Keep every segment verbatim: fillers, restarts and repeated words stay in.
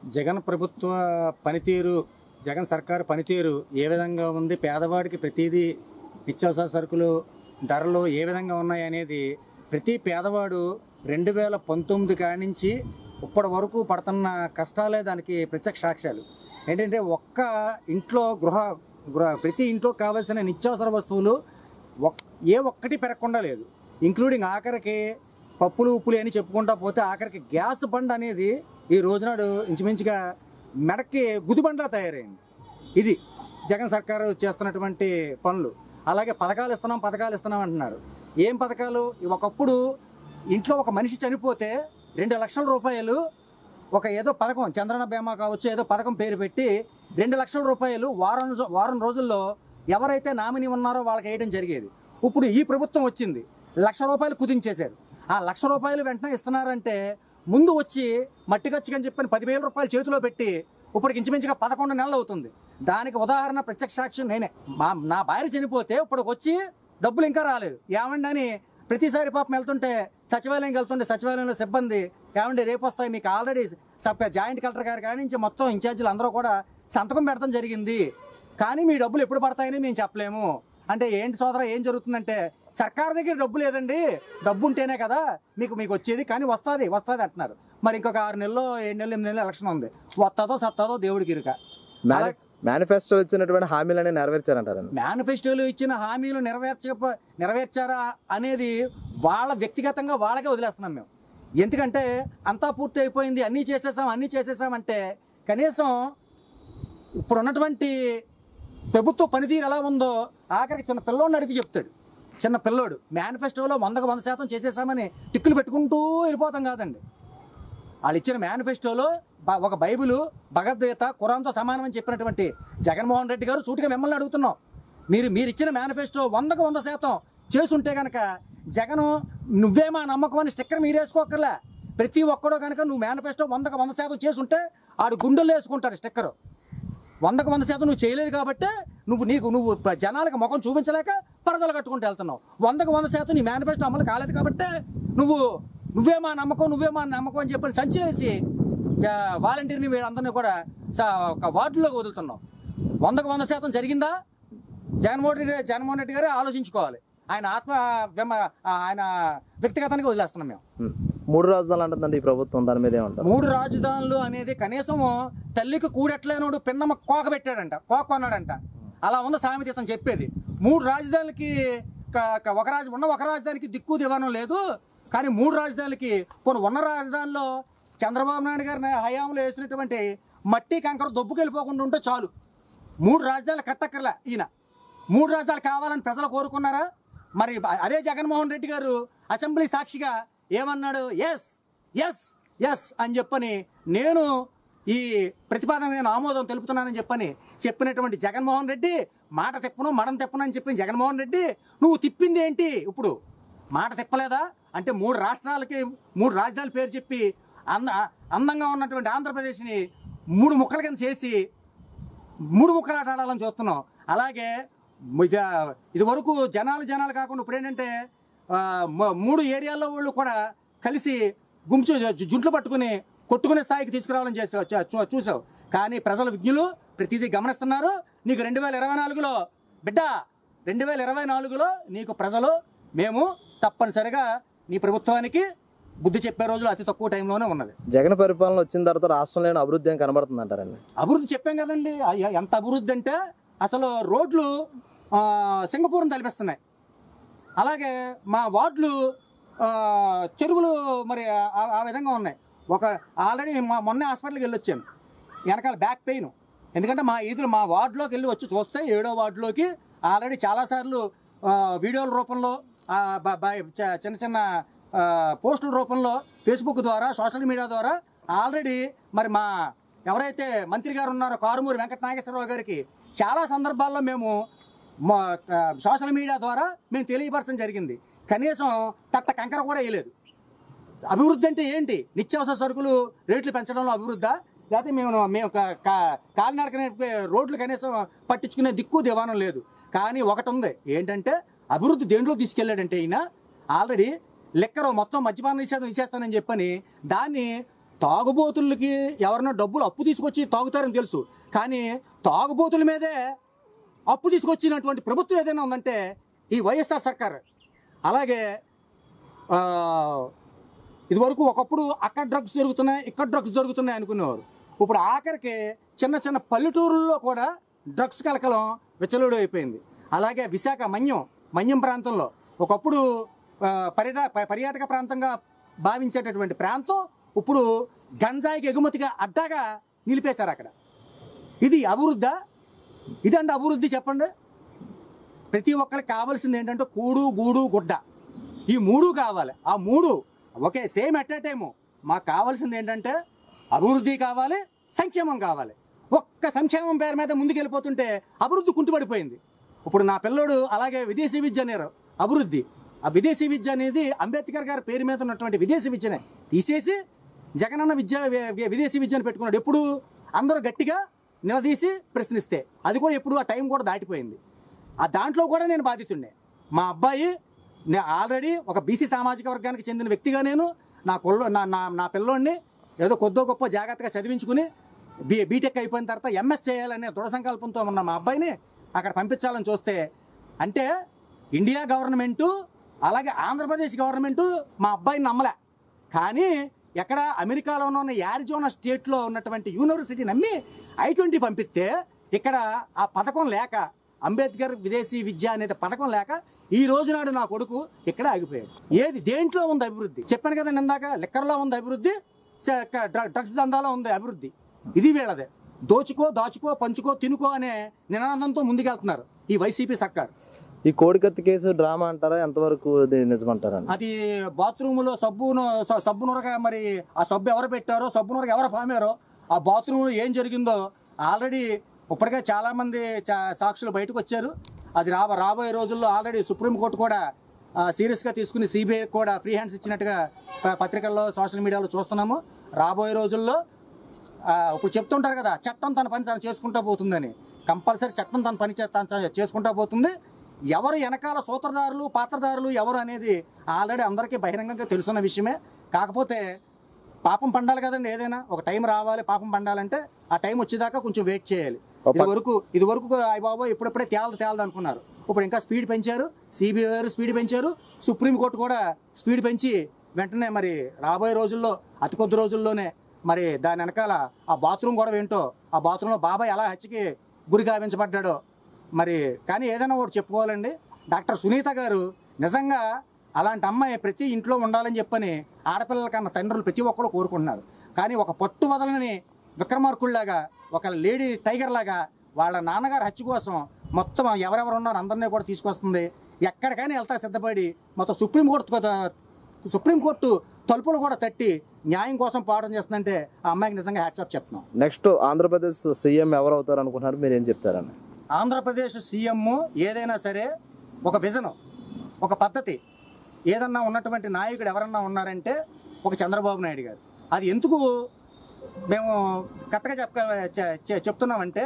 జగన్ ప్రభుత్వ పనితీరు, జగన్ సర్కారు పనితీరు ఏ విధంగా ఉంది, పేదవాడికి ప్రతిదీ నిత్యావసర సరుకులు ధరలు ఏ విధంగా ఉన్నాయి అనేది ప్రతి పేదవాడు రెండు వేల పంతొమ్మిది కాడి నుంచి ఇప్పటి వరకు పడుతున్న కష్టాలే దానికి ప్రత్యక్ష సాక్ష్యాలు. ఏంటంటే ఒక్క ఇంట్లో గృహ గృహ ప్రతి ఇంట్లో కావాల్సిన నిత్యావసర వస్తువులు ఏ ఒక్కటి పెరగకుండా లేదు. ఇంక్లూడింగ్ ఆఖరికి పప్పులు ఉప్పులు అని చెప్పుకుంటా పోతే ఆఖరికి గ్యాస్ బండ్ అనేది ఈ రోజునాడు ఇంచుమించుగా మెడకి గుదిబండ్లా తయారైంది. ఇది జగన్ సర్కారు చేస్తున్నటువంటి పనులు. అలాగే పథకాలు ఇస్తున్నాం పథకాలు ఇస్తున్నాం అంటున్నారు. ఏం పథకాలు? ఒకప్పుడు ఇంట్లో ఒక మనిషి చనిపోతే రెండు లక్షల రూపాయలు ఒక ఏదో పథకం, చంద్రన్న బీమా కావచ్చు, ఏదో పథకం పేరు పెట్టి రెండు లక్షల రూపాయలు వారం వారం రోజుల్లో ఎవరైతే నామినీ ఉన్నారో వాళ్ళకి వేయడం జరిగేది. ఇప్పుడు ఈ ప్రభుత్వం వచ్చింది, లక్ష రూపాయలు కుదించేశారు. ఆ లక్ష రూపాయలు వెంటనే ఇస్తున్నారంటే ముందు వచ్చి మట్టి ఖర్చుకని చెప్పని పదివేల రూపాయలు చేతిలో పెట్టి ఇప్పటికి ఇంచుమించుగా పదకొండు నెలలు అవుతుంది. దానికి ఉదాహరణ ప్రత్యక్ష సాక్ష్యం నేనే. మా నా భార్య చనిపోతే ఇప్పటికి వచ్చి డబ్బులు ఇంకా రాలేదు. ఏమండి అని ప్రతిసారి పాపం వెళ్తుంటే సచివాలయంకి వెళ్తుంటే సచివాలయంలో సిబ్బంది ఏమండి రేపు వస్తాయి మీకు ఆల్రెడీ సబ్ జాయింట్ కలెక్టర్ గారి కాడి నుంచి మొత్తం ఇన్ఛార్జీలు అందరూ కూడా సంతకం పెడతాం జరిగింది, కానీ మీ డబ్బులు ఎప్పుడు పడతాయని మేము చెప్పలేము అంటే ఏంటి సోదరా ఏం జరుగుతుందంటే సర్కార్ దగ్గర డబ్బు లేదండి, డబ్బు ఉంటేనే కదా మీకు మీకు వచ్చేది, కానీ వస్తుంది వస్తుంది అంటున్నారు. మరి ఇంకొక ఆరు నెలలు ఏడు నెలలు ఎనిమిది నెలలు ఎలక్షన్ ఉంది, వస్తుందో సత్తాదో దేవుడికి ఇరుక. మేనిఫెస్టో ఇచ్చినటువంటి హామీలన్నీ నెరవేర్చారంటారు. మేనిఫెస్టోలు ఇచ్చిన హామీలు నెరవేర్చ నెరవేర్చారా అనేది వాళ్ళ వ్యక్తిగతంగా వాళ్ళకే వదిలేస్తున్నాం మేము. ఎందుకంటే అంతా పూర్తి అయిపోయింది, అన్నీ చేసేసాం అన్నీ చేసేసామంటే కనీసం ఇప్పుడు ఉన్నటువంటి ప్రభుత్వ పనితీరు ఎలా ఉందో ఆఖరికి చిన్న పిల్లోడిని అడిగి చెప్తాడు. చిన్న పిల్లోడు మేనిఫెస్టోలో వందకు వంద శాతం చేసేసామని టిక్కులు పెట్టుకుంటూ వెళ్ళిపోతాం కాదండి. వాళ్ళు ఇచ్చిన మేనిఫెస్టోలో ఒక బైబిల్, భగవద్గీత, ఖురాన్తో సమానమని చెప్పినటువంటి జగన్మోహన్ రెడ్డి గారు సూటిగా మిమ్మల్ని అడుగుతున్నాం, మీరు మీరు ఇచ్చిన మేనిఫెస్టో వందకు వంద శాతం చేసుంటే కనుక జగను నువ్వే మా నమ్మకం అని స్టిక్కర్ మీరు వేసుకోకర్లే. ప్రతి ఒక్కడో కనుక నువ్వు మేనిఫెస్టో వందకు వంద శాతం చేసుంటే ఆడు గుండెల్లో వేసుకుంటాడు స్టిక్కరు. వందకు వంద శాతం నువ్వు చేయలేదు కాబట్టి నువ్వు నీకు నువ్వు జనాలకు ముఖం చూపించలేక పరదలు కట్టుకుంటూ వెళ్తున్నావు. వందకు వంద శాతం నీ మేనిఫెస్టో అమలు కాలేదు కాబట్టి నువ్వు నువ్వే మా నమ్మకం నువ్వే మా నమ్మకం అని చెప్పి సంచిలేసి వాలంటీర్ని వీళ్ళందరినీ కూడా ఒక వార్డులోకి వదులుతున్నావు. వందకు వంద శాతం జరిగిందా? జగన్మోహన్ రెడ్డి జగన్మోహన్ రెడ్డి గారే ఆలోచించుకోవాలి. ఆయన ఆత్మ ఆయన వ్యక్తిగతానికి వదిలేస్తున్నాం మేము. మూడు రాజధానులు అంటుందండి ఈ ప్రభుత్వం, దాని మీద ఏమంటారు? మూడు రాజధానులు అనేది కనీసం తల్లికి కూడెట్లేనోడు పిన్నమ్మ కోక పెట్టాడంట, కోక కొన్నాడంట, అలా ఉంది సామెత ఇతను చెప్పేది. మూడు రాజధానులకి ఒక రాజు ఉన్న ఒక రాజధానికి దిక్కు దివానం లేదు, కానీ మూడు రాజధానులకి కొన్ని ఉన్న రాజధానిలో చంద్రబాబు నాయుడు గారి హయాంలో వేసినటువంటి మట్టి కంకర దొబ్బుకెళ్ళిపోకుండా ఉంటే చాలు. మూడు రాజధానులు కట్టక్కర్లే ఈయన. మూడు రాజధానులు కావాలని ప్రజలు కోరుకున్నారా? మరి అదే జగన్మోహన్ రెడ్డి గారు అసెంబ్లీ సాక్షిగా ఏమన్నాడు? ఎస్ ఎస్ ఎస్ అని చెప్పని నేను ఈ ప్రతిపాదన నేను ఆమోదం తెలుపుతున్నానని చెప్పని చెప్పినటువంటి జగన్మోహన్ రెడ్డి మాట తిప్పను మడం తిప్పను అని చెప్పిన జగన్మోహన్ రెడ్డి నువ్వు తిప్పింది ఏంటి? ఇప్పుడు మాట తిప్పలేదా అంటే మూడు రాష్ట్రాలకి మూడు రాజధానుల పేరు చెప్పి అంద అందంగా ఉన్నటువంటి ఆంధ్రప్రదేశ్ని మూడు ముక్కల కింద చేసి మూడు ముక్కలు ఆట ఆడాలని చూస్తున్నాం. అలాగే ఇది వరకు జనాలు జనాలు కాకుండా ఇప్పుడు ఏంటంటే మూడు ఏరియాల్లో వాళ్ళు కూడా కలిసి గుంపు జుంట్లు పట్టుకుని కొట్టుకునే స్థాయికి తీసుకురావాలని చేసావు చూసావు. కానీ ప్రజల విజ్ఞులు ప్రతిదీ గమనిస్తున్నారు. నీకు రెండు వేల ఇరవై నాలుగులో బిడ్డ రెండు వేల ఇరవై నాలుగులో నీకు ప్రజలు మేము తప్పనిసరిగా నీ ప్రభుత్వానికి బుద్ధి చెప్పే రోజులు అతి తక్కువ టైంలోనే ఉన్నది. జగన్ పరిపాలన వచ్చిన తర్వాత రాష్ట్రంలో అభివృద్ధి అని కనబడుతుంది అంటారండి? అభివృద్ధి చెప్పాం కదండి. ఎంత అభివృద్ధి అంటే అసలు రోడ్లు సింగపూర్ని తలపిస్తున్నాయి. అలాగే మా వార్డులు చెరువులు మరి ఆ విధంగా ఉన్నాయి. ఒక ఆల్రెడీ మా మొన్న హాస్పిటల్కి వెళ్ళి వచ్చాను, వెనకాల బ్యాక్ పెయిన్. ఎందుకంటే మా ఈదులు మా వార్డులోకి వెళ్ళి వచ్చి చూస్తే ఏడో వార్డులోకి ఆల్రెడీ చాలాసార్లు వీడియోల రూపంలో చిన్న చిన్న పోస్టుల రూపంలో ఫేస్బుక్ ద్వారా సోషల్ మీడియా ద్వారా ఆల్రెడీ మరి మా ఎవరైతే మంత్రి గారు ఉన్నారో కారుమూరి వెంకట నాగేశ్వరరావు గారికి చాలా సందర్భాల్లో మేము సోషల్ మీడియా ద్వారా మేము తెలియపరచడం జరిగింది. కనీసం తట్ట కంకర కూడా వేయలేదు. అభివృద్ధి అంటే ఏంటి? నిత్యావసర సరుకులు రేట్లు పెంచడంలో అభివృద్ధా? లేకపోతే మేము మేము కాలినడకనే రోడ్లు కనీసం పట్టించుకునే దిక్కు దివానం లేదు. కానీ ఒకటి ఉంది, ఏంటంటే అభివృద్ధి దేంట్లో తీసుకెళ్ళాడంటే ఈయన ఆల్రెడీ లెక్కరో మొత్తం మద్యపాన నిషేధం ఇచ్చేస్తానని చెప్పని దాన్ని తాగుబోతులకి ఎవరన్నా డబ్బులు అప్పు తీసుకొచ్చి తాగుతారని తెలుసు, కానీ తాగుబోతుల మీదే అప్పు తీసుకొచ్చినటువంటి ప్రభుత్వం ఏదైనా ఉందంటే ఈ వైఎస్ఆర్ సర్కార్. అలాగే ఇదివరకు ఒకప్పుడు అక్కడ డ్రగ్స్ దొరుకుతున్నాయి, ఇక్కడ డ్రగ్స్ దొరుకుతున్నాయి అనుకునేవారు. ఇప్పుడు ఆఖరికి చిన్న చిన్న పల్లెటూరుల్లో కూడా డ్రగ్స్ కలకలం విచ్చలుడు అయిపోయింది. అలాగే విశాఖ మన్యం మన్యం ప్రాంతంలో ఒకప్పుడు పర్యట పర్యాటక ప్రాంతంగా భావించేటటువంటి ప్రాంతం ఇప్పుడు గంజాయికి ఎగుమతిగా అడ్డాగా నిలిపేశారు అక్కడ. ఇది అభివృద్ధా? ఇదంటే అభివృద్ధి చెప్పండి. ప్రతి ఒక్కరికి కావాల్సింది ఏంటంటే కూడు గూడు గుడ్డ, ఈ మూడు కావాలి. ఆ మూడు ఒకే సేమ్ ఎట్ ఏ టైము మాకు కావాల్సింది ఏంటంటే అభివృద్ధి కావాలి, సంక్షేమం కావాలి. ఒక్క సంక్షేమం పేరు మీద ముందుకెళ్ళిపోతుంటే అభివృద్ధి కుంటుపడిపోయింది. ఇప్పుడు నా పిల్లోడు అలాగే విదేశీ విద్య అన్నారు అభివృద్ధి. ఆ విదేశీ విద్య అనేది అంబేద్కర్ గారి పేరు మీద ఉన్నటువంటి విదేశీ విద్యనే తీసేసి జగనన్న విద్య విదేశీ విద్యను పెట్టుకున్నాడు. ఎప్పుడు అందరూ గట్టిగా నిలదీసి ప్రశ్నిస్తే అది కూడా ఎప్పుడు ఆ టైం కూడా దాటిపోయింది. ఆ దాంట్లో కూడా నేను బాధితుండే. మా అబ్బాయి నేను ఆల్రెడీ ఒక బీసీ సామాజిక వర్గానికి చెందిన వ్యక్తిగా నేను నా కొల్లో నా నా నా పిల్లోడిని ఏదో కొద్దో గొప్ప జాగ్రత్తగా చదివించుకుని బీ బీటెక్ అయిపోయిన తర్వాత ఎంఎస్ చేయాలనే దృఢ సంకల్పంతో ఉన్న మా అబ్బాయిని అక్కడ పంపించాలని చూస్తే అంటే ఇండియా గవర్నమెంటు అలాగే ఆంధ్రప్రదేశ్ గవర్నమెంటు మా అబ్బాయిని నమ్మలే. కానీ ఎక్కడ అమెరికాలో ఉన్న యారిజోనా స్టేట్లో ఉన్నటువంటి యూనివర్సిటీ నమ్మి ఐ ట్వంటీ పంపిస్తే ఇక్కడ ఆ పథకం లేక అంబేద్కర్ విదేశీ విద్య అనేది పథకం లేక ఈ రోజు నాడు నా కొడుకు ఇక్కడ ఆగిపోయాడు. ఏది దేంట్లో ఉంది అభివృద్ధి? చెప్పాను కదా ఇందాక, లిక్కర్లో ఉంది అభివృద్ధి, డ్రగ్స్ దందాలో ఉంది అభివృద్ధి. ఇది వీళ్ళదే. దోచుకో దాచుకో పంచుకో తినుకో అనే నినాదంతో ముందుకెళ్తున్నారు ఈ వైసీపీ సర్కార్. ఈ కోడికత్తి కేసు డ్రామా అంటారా, ఎంతవరకు నిజమంటారా? అది బాత్రూములో సబ్బును సబ్బు నురగ, మరి ఆ సబ్బు ఎవరు పెట్టారో, సబ్బు నురగ ఎవరు పామారో, ఆ బాత్రూంలో ఏం జరిగిందో ఆల్రెడీ ఇప్పటికే చాలామంది సాక్షులు బయటకు వచ్చారు. అది రా రాబోయే రోజుల్లో ఆల్రెడీ సుప్రీంకోర్టు కూడా సీరియస్గా తీసుకుని సిబిఐ కూడా ఫ్రీ హ్యాండ్స్ ఇచ్చినట్టుగా పత్రికల్లో సోషల్ మీడియాలో చూస్తున్నాము. రాబోయే రోజుల్లో ఇప్పుడు చెప్తుంటారు కదా, చట్టం తన పని తను చేసుకుంటూ పోతుందని. కంపల్సరీ చట్టం తన పని తను చేసుకుంటూ పోతుంది. ఎవరు వెనకాల సూత్రధారులు పాత్రధారులు ఎవరు అనేది ఆల్రెడీ అందరికీ బహిరంగంగా తెలుసున్న విషయమే. కాకపోతే పాపం పండాలి కదండి, ఏదైనా ఒక టైం రావాలి. పాపం పండాలంటే ఆ టైం వచ్చేదాకా కొంచెం వెయిట్ చేయాలి. ఇది వరకు ఇది వరకు అయ్య బాబో ఇప్పుడప్పుడే తేలదు తేలదు అనుకున్నారు. ఇప్పుడు ఇంకా స్పీడ్ పెంచారు, సిబిఐ గారు స్పీడ్ పెంచారు, సుప్రీంకోర్టు కూడా స్పీడ్ పెంచి వెంటనే మరి రాబోయే రోజుల్లో అతి కొద్ది రోజుల్లోనే మరి దాని వెనకాల ఆ బాత్రూమ్ గొడవ ఏంటో, ఆ బాత్రూంలో బాబాయ్ ఎలా హత్యకి గురి గావించబడ్డాడో మరి. కానీ ఏదైనా ఒకటి చెప్పుకోవాలండి, డాక్టర్ సునీత గారు నిజంగా అలాంటి అమ్మాయి ప్రతి ఇంట్లో ఉండాలని చెప్పని ఆడపిల్లల కన్నా తండ్రులు ప్రతి ఒక్కరు కోరుకుంటున్నారు. కానీ ఒక పట్టు వదలని విక్రమార్కుల్లాగా, ఒక లేడీ టైగర్ లాగా వాళ్ళ నాన్నగారు హత్య కోసం మొత్తం ఎవరెవరు ఉన్నారో అందరినీ కూడా తీసుకొస్తుంది. ఎక్కడికైనా వెళ్తా సిద్ధపడి మొత్తం సుప్రీంకోర్టు సుప్రీంకోర్టు తలుపులు కూడా తట్టి న్యాయం కోసం పోరాటం చేస్తుందంటే ఆ అమ్మాయికి నిజంగా హ్యాట్స్ ఆఫ్ చెప్తున్నాం. నెక్స్ట్ ఆంధ్రప్రదేశ్ సీఎం ఎవరు అవుతారు అనుకుంటున్నారు, మీరు ఏం చెప్తారని? ఆంధ్రప్రదేశ్ సీఎం ఏదైనా సరే ఒక విజన్, ఒక పద్ధతి ఏదన్నా ఉన్నటువంటి నాయకుడు ఎవరన్నా ఉన్నారంటే ఒక చంద్రబాబు నాయుడు గారు. అది ఎందుకు మేము కరెక్ట్గా చెప్ప చెప్తున్నామంటే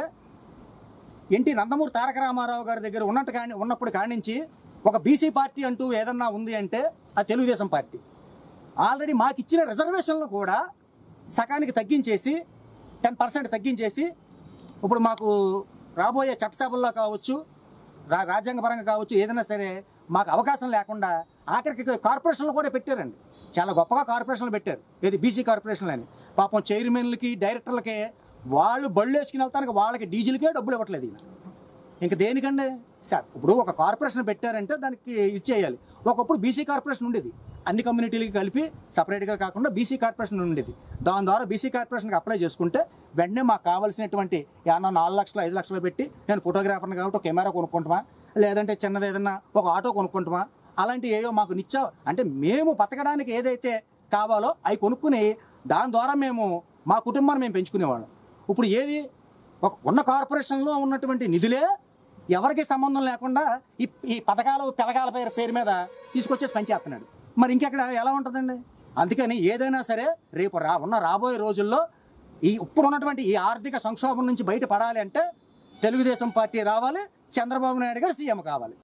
ఎన్టీ నందమూరి తారక రామారావు గారి దగ్గర ఉన్నట్టు కానీ ఉన్నప్పుడు కానించి ఒక బీసీ పార్టీ అంటూ ఏదన్నా ఉంది అంటే అది తెలుగుదేశం పార్టీ. ఆల్రెడీ మాకు ఇచ్చిన రిజర్వేషన్లు కూడా సకానికి తగ్గించేసి టెన్ పర్సెంట్ తగ్గించేసి ఇప్పుడు మాకు రాబోయే చట్టసభల్లో కావచ్చు, రా రాజ్యాంగపరంగా కావచ్చు, ఏదైనా సరే మాకు అవకాశం లేకుండా ఆఖరికి కార్పొరేషన్లు కూడా పెట్టారండి. చాలా గొప్పగా కార్పొరేషన్లు పెట్టారు. ఏది బీసీ కార్పొరేషన్లు అని. పాపం చైర్మన్లకి డైరెక్టర్లకే వాళ్ళు బళ్ళు వేసుకుని వెళ్తానికి వాళ్ళకి డీజిల్కే డబ్బులు ఇవ్వట్లేదు. ఈయన ఇంక దేనికండి సార్? ఇప్పుడు ఒక కార్పొరేషన్ పెట్టారంటే దానికి ఇచ్చేయాలి. ఒకప్పుడు బీసీ కార్పొరేషన్ ఉండేది, అన్ని కమ్యూనిటీలకి కలిపి సపరేట్గా కాకుండా బీసీ కార్పొరేషన్ ఉండేది. దాని ద్వారా బీసీ కార్పొరేషన్కి అప్లై చేసుకుంటే వెంటనే మాకు కావాల్సినటువంటి ఏమన్నా నాలుగు లక్షలు ఐదు లక్షలు పెట్టి నేను ఫోటోగ్రాఫర్ని కాబట్టి ఒక కెమెరా కొనుక్కుంటామా, లేదంటే చిన్నది ఏదన్నా ఒక ఆటో కొనుక్కుంటామా, అలాంటి ఏవో మాకు నిచ్చా అంటే మేము బతకడానికి ఏదైతే కావాలో అవి కొనుక్కుని దాని ద్వారా మేము మా కుటుంబాన్ని మేము పెంచుకునేవాళ్ళం. ఇప్పుడు ఏది ఒక ఉన్న కార్పొరేషన్లో ఉన్నటువంటి నిధులే ఎవరికి సంబంధం లేకుండా ఈ ఈ పథకాలు పెదకాల పేరు పేరు మీద తీసుకొచ్చేసి పనిచేస్తున్నాడు. మరి ఇంకెక్కడ ఎలా ఉంటుందండి? అందుకని ఏదైనా సరే రేపు రా ఉన్న రాబోయే రోజుల్లో ఈ ఇప్పుడు ఉన్నటువంటి ఈ ఆర్థిక సంక్షోభం నుంచి బయటపడాలి అంటే తెలుగుదేశం పార్టీ రావాలి, చంద్రబాబు నాయుడు గారు సీఎం కావాలి.